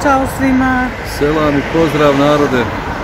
Ćao svima. Selam i pozdrav narode.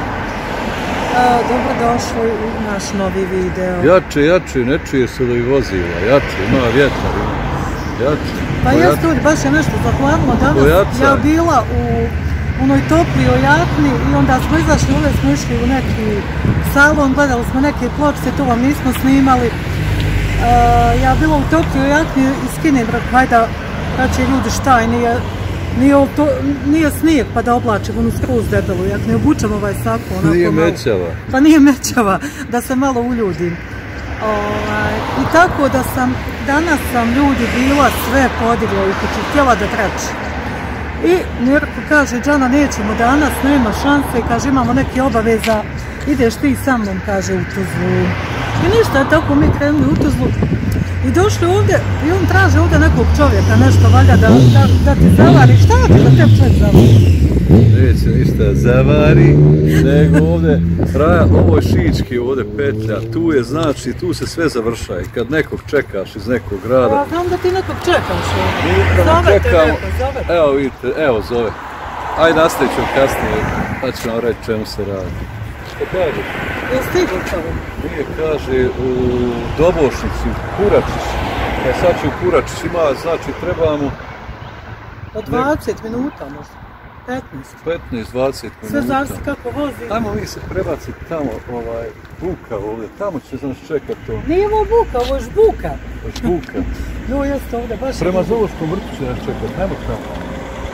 Dobrodošli u naš novi video. Jače, ne čuje se da ih vozila. Jače, ima vjetar, ima. Jače. Pa jeste ovdje, baš je nešto zahvalno danas. Ja bila u onoj toplijoj jakni i onda smo izašli, ovdje smo išli u neki salon, gledali smo neke pločice, to vam nismo snimali. Ja bila u toplijoj jakni i skinem, hajde, će ljudi šta i nije snijeg pa da oblačim onu skroz debelu, jak ne obučem ovaj sako. Nije mećava. Pa nije mećava, da se malo uljudim. I tako da danas sam ljudi bila sve podigla u kući, htjela da trači. I Mirko kaže, Džana, nećemo danas, nema šanse, kaže, imamo neke obaveza, ideš ti sa mnom, kaže, u Tuzlu. I ništa, tako mi krenuli u Tuzlu. I došli ovdje i on traže ovdje nekog čovjeka, nešto valja da ti zavari. Šta ti da te čovjek zavari? Neće ništa zavari, nego ovdje, ovo je Šički ovdje petlja, tu je znači, tu se sve završaje. Kad nekog čekaš iz nekog grada. Ja znam da ti nekog čekaš ovdje. Zove te neko, zove te. Evo vidite, evo zove. Ajde nastavit ću kasnije, pa ću vam reći čemu se radi. Što kaže? Je stiglo čovjek? Nije, kaže, u Dobošnici, u Kuračić. Sad će u Kuračić ima, znači treba mu... Od 20 minuta možda. 15-20 minuta. Sve zavisi kako vozi. Ajmo mi se prebaciti tamo, Buka ovdje, tamo će nas čekat to. Nije ovo Buka, ovo je Žbuka. Žbuka. No, jeste ovdje, baš... Prema Zoološkom vrtu će nas čekat, ajmo tamo.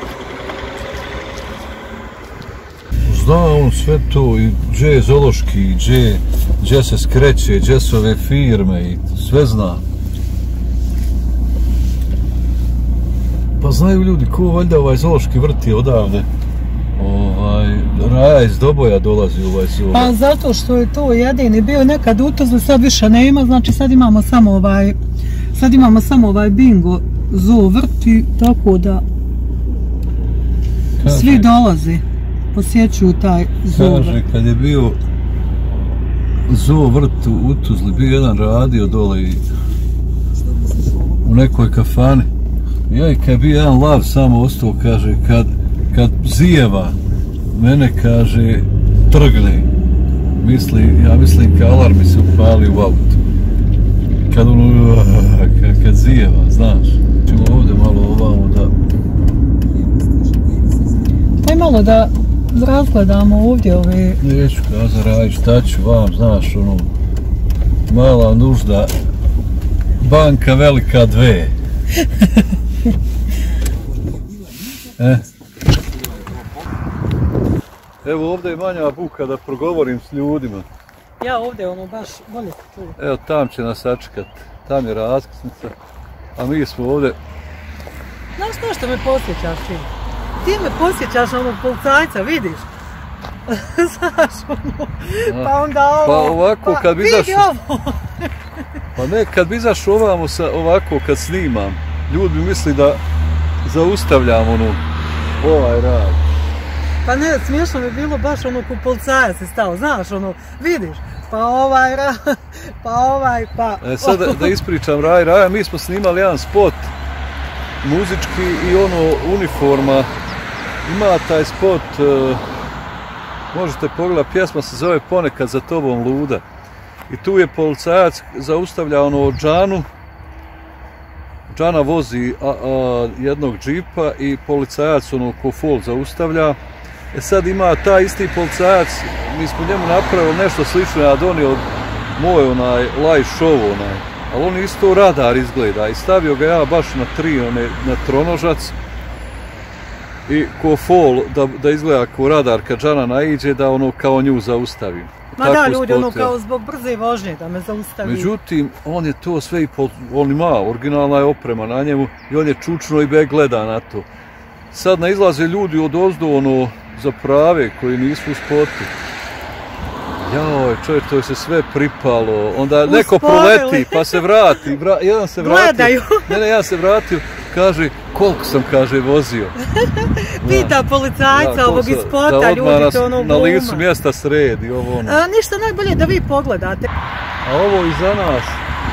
Zna on sve to, i gdje je zoološki, gdje se skreće, gdje su ove firme i sve zna. Pa znaju ljudi ko valjda ovaj zoološki vrt je odavde. Raja iz Doboja dolazi u ovaj zoo. Pa zato što je to jedini bio nekad u Tuzli, sad više nema, znači sad imamo samo ovaj bingo zoo vrt i tako da svi dolazi. Posjećuju taj zoo vrt. Kaže, kad je bio zoo vrt u Tuzli, bio jedan radio dole i u nekoj kafani. Ja i kad je bio jedan lav samo ostao, kaže, kad zijeva, mene, kaže, trgne. Ja mislim kad alarm mi se upali u auto. Kad zijeva, znaš. Čemo ovdje malo ovamo da... Pa i malo da razgledamo ovdje ove... Neću kazat, Raj, šta ću vam, znaš, ono, mala nužda, banka velika dve. Evo ovdje je manja buka da progovorim s ljudima. Ja ovdje baš bolje se čujem. Evo tam će nas sačekat, tam je raskrsnica, a mi smo ovdje. Znaš što me posjećaš ti? Ti me posjećaš onog policajca, vidiš? Znaš pa onda ovo... Pa ovako kad bi izašao... Pa ne, kad bi izašao ovamo ovako kad snimam, ljudi bi misli da zaustavljam ovaj rad. Pa ne, smiješno mi bilo baš ko policajac je stao, znaš vidiš, pa ovaj rad, pa... Sad da ispričam Raja, mi smo snimali jedan spot muzički i uniforma, ima taj spot, možete pogledati, pjesma se zove Ponekad za tobom luda. I tu je policajac zaustavlja Džanu. Džana vozi jednog džipa i policajac ko fol zaustavlja. Sad ima taj isti policajac, mi smo njemu napravili nešto slično, ja donio moj live show ali on isto radar izgleda i stavio ga ja baš na tronožac i ko fol da izgleda kao radar kad Džana naiđe da kao nju zaustavim. Ma da, ljudi, kao zbog brze vožnje da me zaustavi. Međutim, on je to sve on ima, originalna je oprema na njemu i on je čučno i gleda na to. Sad izlaze ljudi od ozdo za prave koji nisu u spotu. Joj, čovjek, to je se sve pripalo, onda neko proleti pa se vrati, jedan se vratio. Gledaju. Ne, jedan se vratio, kaže, koliko sam, kaže, vozio. Pita policajca ovog iz spota, ljudi to gluma. Na licu mjesta sredi, ovo Ništa najbolje da vi pogledate. A ovo iza nas.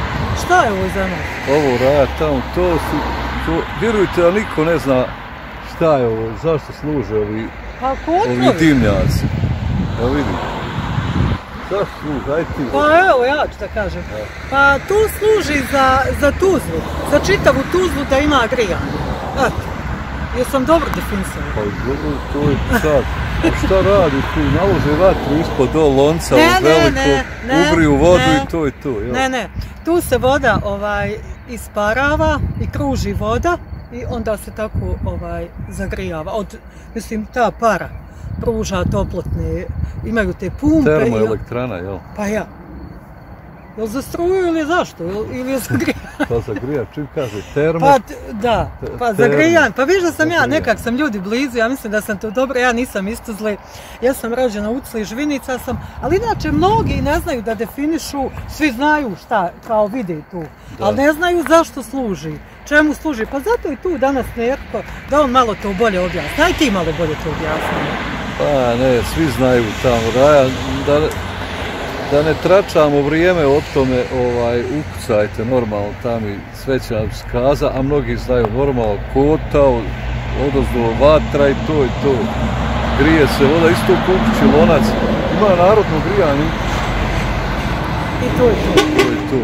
Šta je ovo iza nas? Ovo Raja tamo, to su, vjerujte, a niko ne zna šta je ovo, zašto služe ovi kotlovi. dimnjaci? Evo vidi. Zašto služe, aj ti. Pa evo, ja ću da kažem. Pa tu služi za Tuzlu, za čitavu Tuzlu da ima grijanje. Eto, jesam dobro definisala. Pa dobro, to je sad. A šta radi tu? Nalože vatru ispod do lonca u veliko, ugriju vodu i to je to. Jel? Ne, tu se voda isparava i kruži voda i onda se tako zagrijava. Mislim, ta para pruža toplotne, imaju te pumpe. Termoelektrana, jel? Pa ja. Jel za struju ili zašto? Ili je za grijanje? Pa za grijanje, čim kaže termo? Pa da, pa za grijanje. Pa viš da sam ja, nekak sam ljudi blizu, ja mislim da sam to dobro, ja nisam iz Tuzle, ja sam rođena u Tuzli, Žvinica sam, ali inače mnogi ne znaju da definišu, svi znaju šta, kao vide tu, ali ne znaju zašto služi, čemu služi, pa zato je tu danas Nerko, da on malo to bolje objasni, aj ti malo bolje to objasni. Pa ne, svi znaju tamo, da ne tračamo vrijeme o tome, ukucajte normalno tamo i sve će vam skaza, a mnogi znaju normalno kota, odozdo vatra i to. Grije se voda, isto u kući lonac, ima narodno grijanje. I to je to.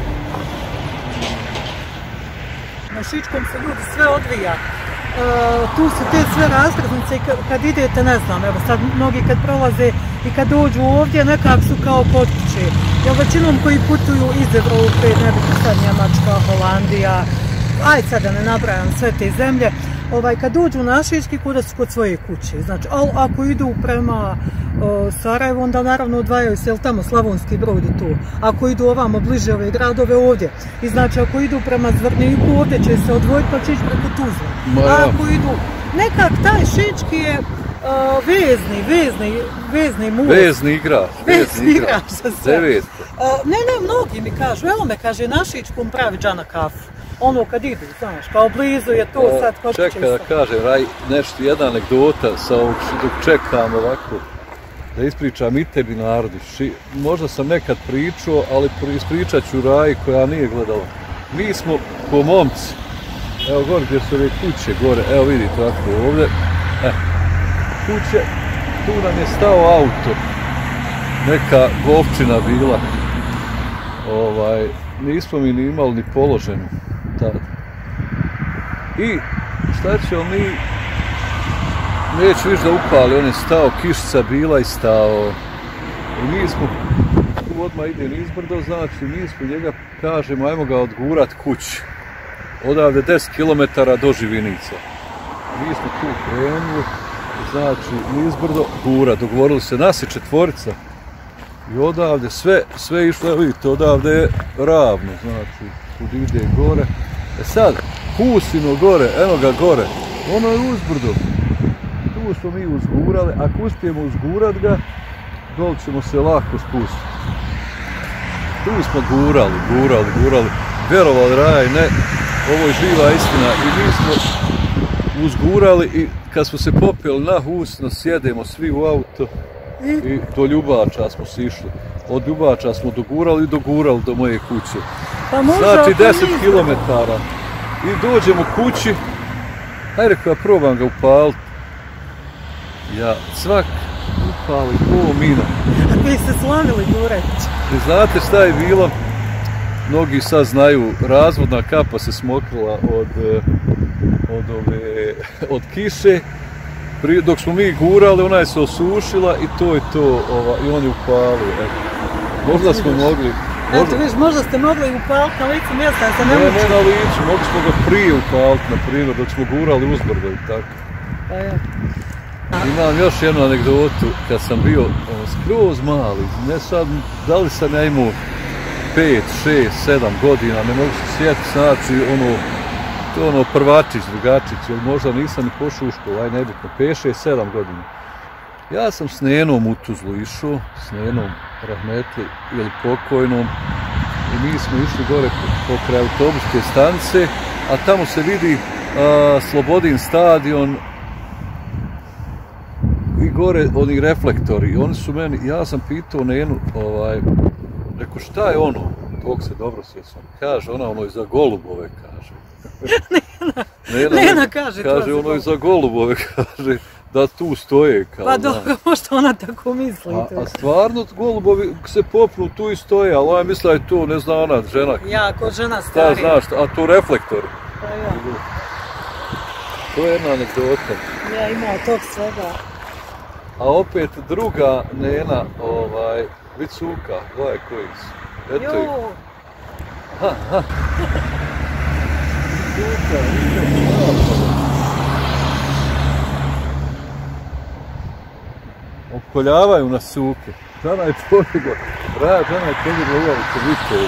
Na Šičkom se ljudi sve odvija. Tu su te sve raskrsnice i kad idete, ne znam, evo sad mnogi kad prolaze i kad dođu ovdje nekak su kao kod kuće. Jer većinom koji putuju iz Evrope, nebitno sad Njemačka, Holandija, aj sad da ne nabrajam sve te zemlje, kad dođu na Šički kuda su kod svoje kuće. Znači, ako idu prema Sarajevu, onda naravno odvajaju se, jel tamo Slavonski Brod i tu. Ako idu ovamo bliže ove gradove ovdje. I znači, ako idu prema Zvorniku, ovdje će se odvojiti pa će ići preko Tuzle. A ako idu, nekak taj Šički je vezni most. Vezni igrač. Za sve. Ne, mnogi mi kažu, evo me kaže, na Šičkom pravi džana kafu. Ono kad idu, znaš, kao blizu je to sad kod kuće. Čekaj da kažem, nešto, jedna anegdota sa ovog dok čekam ovako, da ispričam i tebi narodu. Možda sam nekad pričao, ali ispričat ću Raji koja nije gledala. Mi smo po momci, evo gore gdje su ove kuće gore, evo vidite ovako ovdje, kuće, tu nam je stao auto, neka golfčina bila, nismo mi ni imali ni položenu tada. I šta ćemo mi, neću viš da upali, on je stao, kišica bila i stao. I mi smo, tu odmah ide nizbrdo, znači mi smo njega, kažemo, ajmo ga odgurat kući. Odavde 10 km do Živinica. Mi smo tu krenuli, znači nizbrdo, gura, dogovorili se, nas je 4. I odavde sve išlo, vidite, odavde je ravno, znači, kud ide gore. Sad, Husino gore, eno ga gore, ono je uzbrdo. Tu smo mi uzgurali, ako uspijemo uzgurat ga, dol ćemo se lako spustiti. Tu smo gurali, vjerovali Raj, ne, ovo je živa istina i mi smo uzgurali i kad smo se popeli na Husno, sjedemo svi u auto i do Ljubača smo sišli. Od Ljubača smo dogurali do moje kuće. Znači 10 km. I dođemo kući, aj rekao ja probam ga upaliti. Ja svak upali ko mina. A vi ste slavili Gureć. I znate šta je bilo? Mnogi sad znaju, razvodna kapa se smokrila od kiše. Dok smo mi gurali, ona je se osušila i to je to, i on je upalio. Možda smo mogli... Eto viš, možda ste mogli upaliti na licu mjesta, ja se ne mučim. Ne na licu, mogli smo ga prije upaliti, na primjer, dok smo gurali uzbrdo i tako. Pa ja. Imam još jednu anegdotu, kad sam bio skroz mali, ne sad, da li sam ja imao 5, 6, 7 godina, ne mogu se sjetiti, znači to je ono prvačić, drugačić, ili možda nisam ni pošao u školu, aj nebitno, 5, 6, 7 godina. Ja sam s Nenom u Tuzlu išao, s Nenom rahmetli ili pokojnom, i mi smo išli gore pokraj autobuske stanice, a tamo se vidi Slobodin stadion i gore oni reflektori. Oni su meni, ja sam pitao Nenu, rekao šta je ono, tog se dobro sjećam, kaže ona ono je za golubove, kaže. Lena kaže to. Kaže ono i za golubove, kaže da tu stoje kao. Pa dobro, možda ona tako misli. A stvarno golubovi se popnu tu i stoje, ali ona misla je tu, ne zna ona žena. Ja, ko žena starija. Znaš, a tu reflektor. Pa ja. To je jedna anegdota. Ja imao tog svega. A opet druga Nena, Vicuka, gledaj koji su. Eto ih. Ha. Vicuka, opkoljavaju na suke. Žana je pobjegla. Žana je pobjegla ulicu, vidite.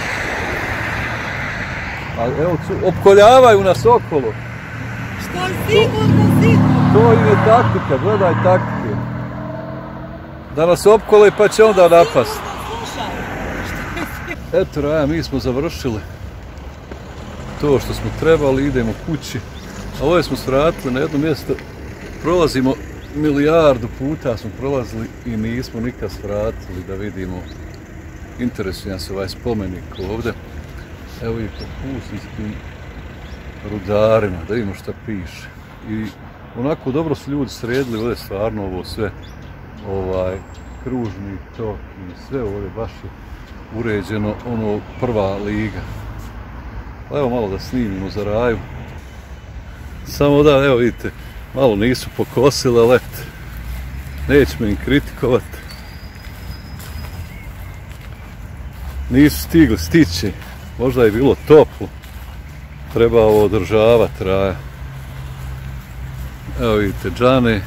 Ali evo, opkoljavaju nas okolo. Što sigurno. To im je taktika, gledaj taktike. Da nas opkole pa će onda napast. Eto Raja, mi smo završili to što smo trebali, idemo kući. A ovdje smo svratili na jedno mjesto, prolazimo milijardu puta smo prolazili i nismo nikad svratili da vidimo. Interesuje nas ovaj spomenik ovdje. Evo i po Husinskim rudarima, da vidimo šta piše. I onako dobro su ljudi sredili ovdje stvarno ovo sve, kružni tok i sve ovdje baš je uređeno, ono prva liga. Pa evo malo da snimimo za Raju. Samo da, evo vidite, malo nisu pokosile, ali nećemo im kritikovat. Nisu stigli stići, možda je bilo toplo. Treba ovo održavati Raja. Evo vidite, Džane.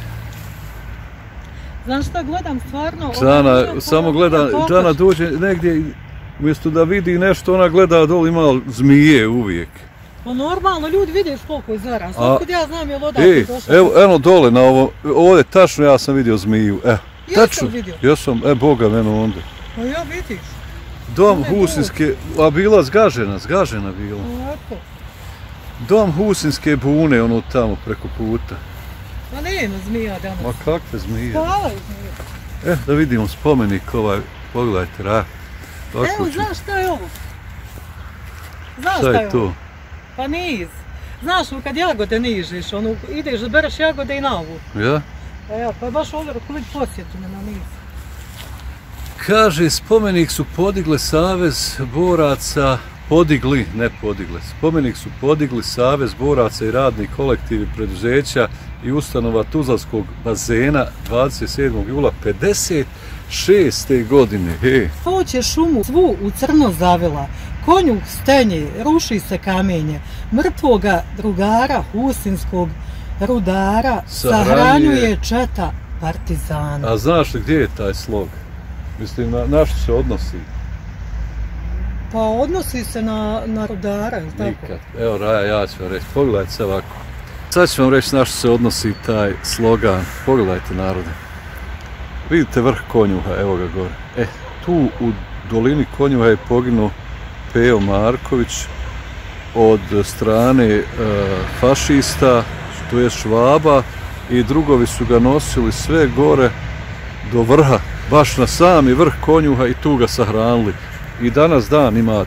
Znaš šta gledam stvarno? Džana, samo gleda, Džana dođe negdje, umjesto da vidi nešto, ona gleda dole, ima zmije uvijek. Pa normalno, ljudi vidiš koliko je zaraz. Otkud ja znam je li odavde došla? Evo dole na ovo, ovdje tačno ja sam vidio zmiju. Jesam vidio? Jesam, Boga mene onda. Pa ja vidiš. Dom Husinske, a bila zgažena bila. Ovako. Dom Husinske bune, ono tamo preko puta. Pa nema zmija danas. Ma kakve zmije? Hvala je zmija. Da vidimo spomenik ovaj, pogledajte, Raja. Evo, znaš šta je ovo? Znaš šta je to? Pa niz. Znaš, kad jagode nižeš, ideš da bereš jagode i na ovu. Ja? Pa je baš ovdje kud posjetu me na niz. Kaže, spomenik su podigle Savez boraca, spomenik su podigli Savez boraca i radni kolektivi preduzeća i ustanova Tuzlanskog bazena 27. jula 56. godine. Foće šumu svu u crno zavila, konju stenje, ruši se kamenje, mrtvoga drugara Husinskog rudara sahranjuje četa partizana. A znaš li gdje je taj slog? Mislim, na što se odnosi? Pa odnosi se na rudara, ili tako? Nikad. Evo Raja, ja ću vam reći, pogledajte se ovako. Sad ću vam reći na što se odnosi taj slogan. Pogledajte narode. Vidite vrh Konjuha, evo ga gore. Tu u dolini Konjuha je poginuo Pejo Marković od strane fašista, to je Švaba, i drugovi su ga nosili sve gore do vrha, baš na sami vrh Konjuha i tu ga sahranili. I danas dan ima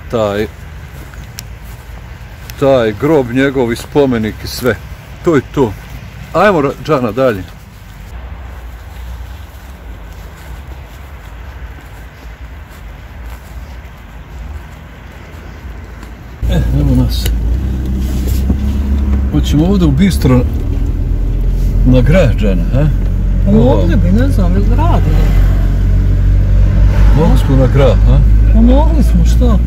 taj grob njegov i spomenik i sve. To je to. Ajmo, Džana, dalje. Evo nas. Hoćemo ovdje u bistro na grah, Džana, ha? Mogli bi, ne znam, ili radili. Mogli smo na grah, ha? Pa mogli smo, što?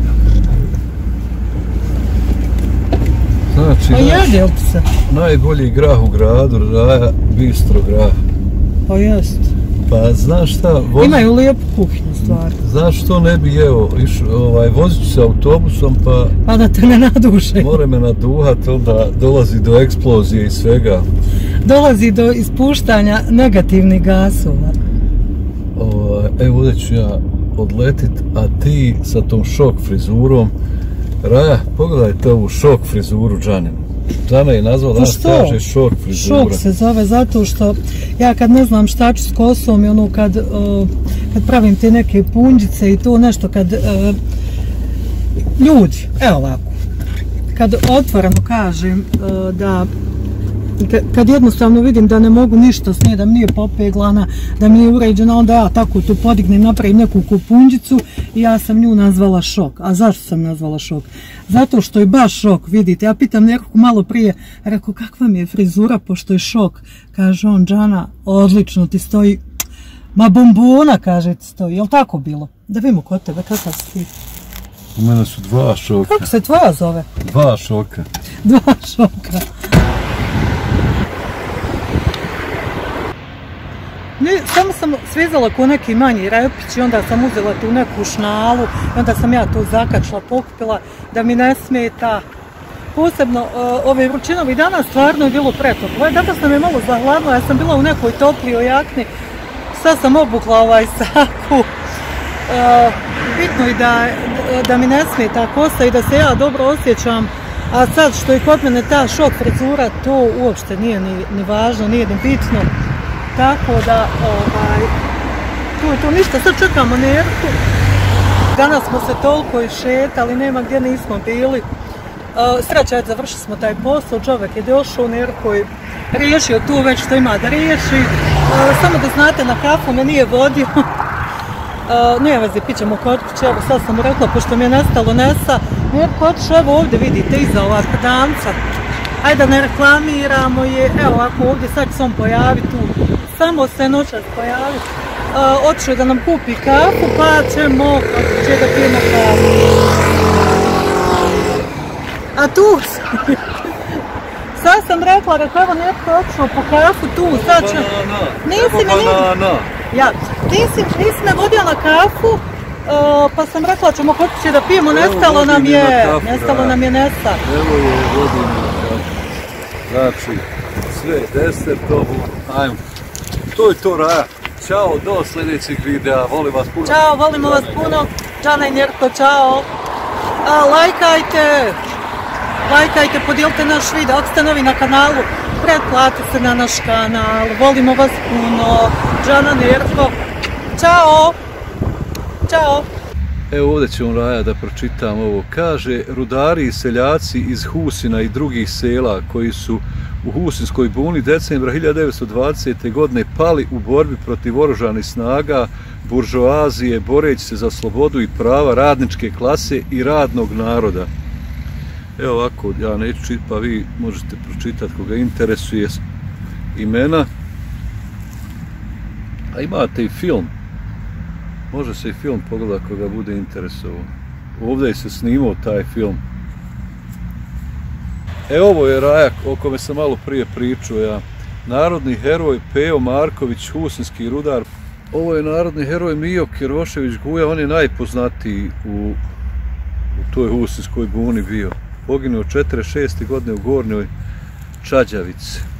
Znači, pa jede li ti se? Najbolji grah u gradu, Raja, bistro grah. Pa jest. Pa znaš šta... Imaju lijepu kuhinju, stvari. Znaš što ne bi jeo, vozit ću se autobusom pa... Pa da te ne naduše. More me naduhat, onda dolazi do eksplozije i svega. Dolazi do ispuštanja negativnih gasova. Evo ovdje ću ja odletit, a ti sa tom šok frizurom. Raja, pogledajte ovu šok frizuru Džaninu. Džana je nazvala, danas kaže šok frizura. Šok se zove zato što ja kad ne znam šta ću s kosom i ono kad pravim te neke punđice i to nešto kad ljudi, evo ovako, kad otvoreno kažem da kad jednostavno vidim da ne mogu ništa s nje, da mi nije popeglana, da mi nije uređena, onda ja tako tu podignem, napravim neku kupunđicu i ja sam nju nazvala šok. A zašto sam nazvala šok? Zato što je baš šok, vidite. Ja pitam nekako malo prije, rekao kakva mi je frizura pošto je šok. Kaže on, Džana, odlično ti stoji. Ma bombona, kaže ti stoji. Jel tako bilo? Da vidimo kod tebe, kakav si ti? U mene su dva šoka. Kako se tvoja zove? Dva šoka. Dva šoka. Samo sam svezala ko neki manji repić i onda sam uzela tu neku šnalu i onda sam ja to zakačila, pokupila da mi ne smeta. Posebno ove vrućinovi dana stvarno je bilo pretoplo. Danas nam je malo zahladno, ja sam bila u nekoj toplijoj jakni, sad sam obukla saku. Bitno je da mi ne smeta kosa i da se ja dobro osjećam. A sad što je kod mene ta šok frizura, to uopšte nije ni važno, nije ni bitno. Tako da, to ništa, sad čekamo Nerku. Danas smo se toliko išetali, nema gdje nismo bili. Sreća, završili smo taj posao, čovjek je došao u Nerku i riješio tu već što ima da riješi. Samo da znate, na kafu me nije vodio. Nije veze, pićemo kod kuće, evo sad sam mu rekla, pošto mi je nestalo Nesa. Nerko, otišao, evo ovdje vidite, iza ova danca. Ajde da ne reklamiramo je, evo ovako ovdje sad će se on pojaviti tu. Samo se noćas pojaviti. Otišao je da nam kupi kafu, pa ćemo da pijemo kafu. A tu sad sam rekla, evo netko otišao po kafu tu, sad ćemo. Nisi me vodio na kafu, pa sam rekla ćemo kod kuće da pijemo, nestalo nam je Nesa. Evo je, vodim na kafu. Znači, sve desertovo, ajmo. To je to, Raja. Ćao, do sljedećeg videa, volim vas puno. Ćao, volimo vas puno. Džana i Nerko, čao. Lajkajte, podijelite naš video. Ako ste novi na kanalu, pretplatite se na naš kanal. Volimo vas puno. Džana, Nerko, čao. Ćao. Evo ovdje ćemo, Raja, da pročitam ovo. Kaže, rudari i seljaci iz Husina i drugih sela koji su u Husinskoj buni decembra 1920. godine pali u borbi protiv oružanih snaga buržoazije, boreći se za slobodu i prava radničke klase i radnog naroda. Evo ovako, ja neću čitati, pa vi možete pročitati koga interesuje imena. A imate i film. Može se i film pogledati koga bude interesovao. Ovdje je se snimao taj film. Ovo je Raja o kome sam malo prije pričao ja. Narodni heroj Pejo Marković, husinski rudar. Ovo je narodni heroj Mijo Kerošević Guja, on je najpoznatiji u toj Husinskoj buni bio. Poginuo 46. godine u Gornjoj Čađavici.